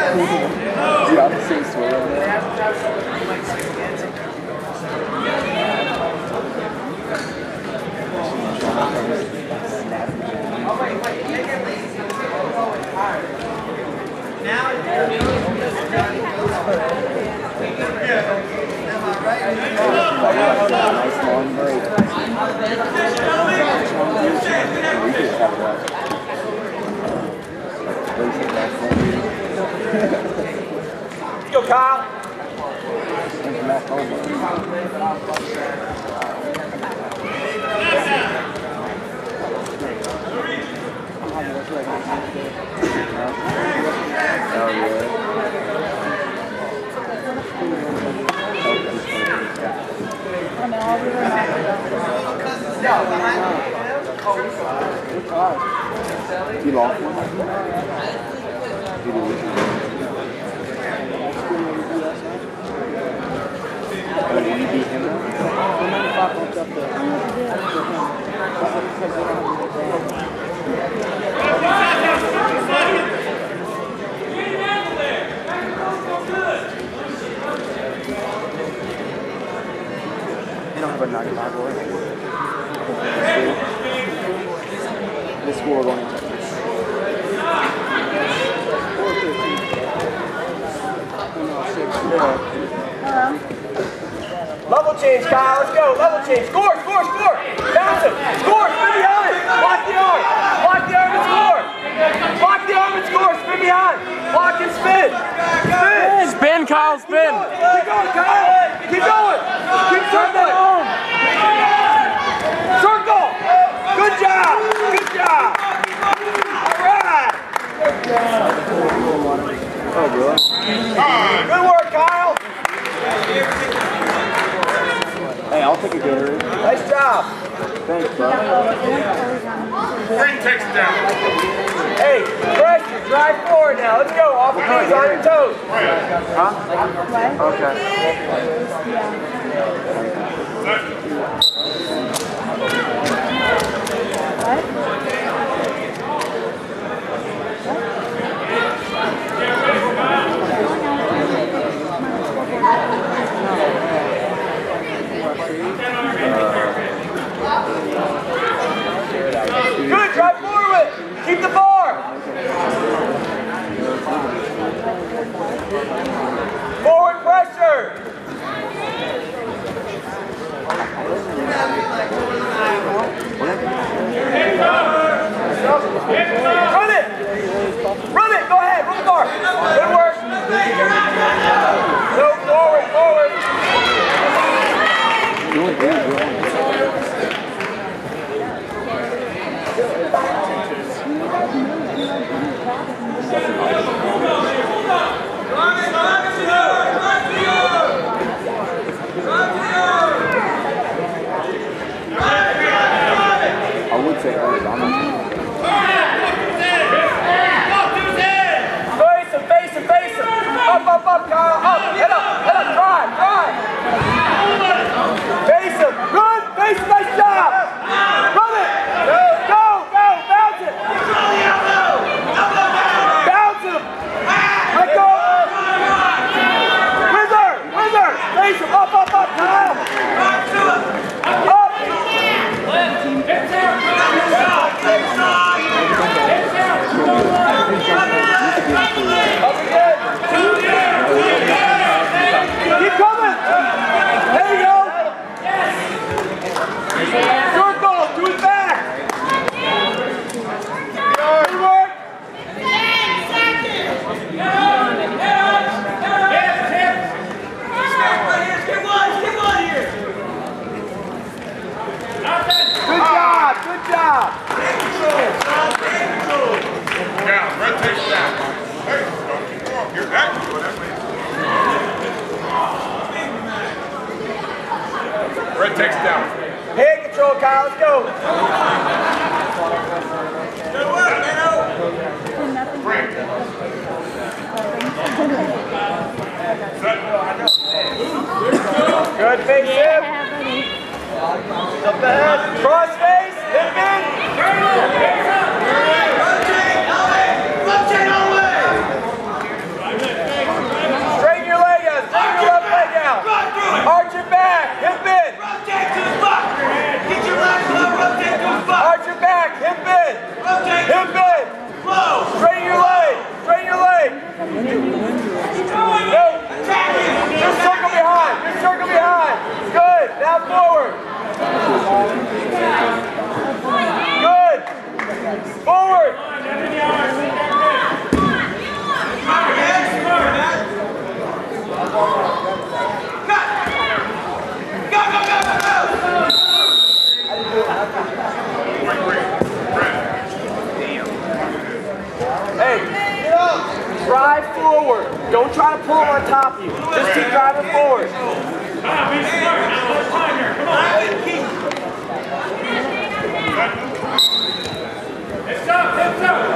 Dude, I'm the same story over there. Nice long break. Let's go, Kyle. You lost one? Did you beat him? They don't have a 95 board. This school are going to Texas. Level change, Kyle. Let's go. Level change. Score, score, score. Bounce him. Score. Spin behind. Block the arm. Block the arm and score. Block the arm and score. Spin behind. Block and spin. Spin. Spin, Kyle. Spin. Keep going, Kyle. Keep going. Keep circling. Circle. Good job. Good job. All right. Oh, really? Good work, Kyle. Hey, I'll take a Gatorade. Nice job. Thanks, bro. Green takes it down. Hey, pressure. Drive forward now. Let's go. Off your knees, on your toes. Huh? Okay. Good, drive forward. Keep the bar. Forward pressure. Run it. Run it. Go ahead. Run the bar. Good work. Go forward, forward. I would say Arizona. Face him, face him. Up, Kyle. Up, head up, drive. Face him, good, face him, nice job. Run it. Go, bounce it. Bounce him. Let go. Wizard, face him, up, Kyle. Keep coming! There you go! Circle! Do it back! Good work! Good job! Down, red takes down. Hey, you're back. Red takes down. Hand control, Kyle, let's go! Good work, Nino. Green. Good big hip. Up the head. Cross face. Hip in. Left chain all the way. Hey, drive forward. Don't try to pull him on top of you. Just keep driving forward. Hips up, hips up.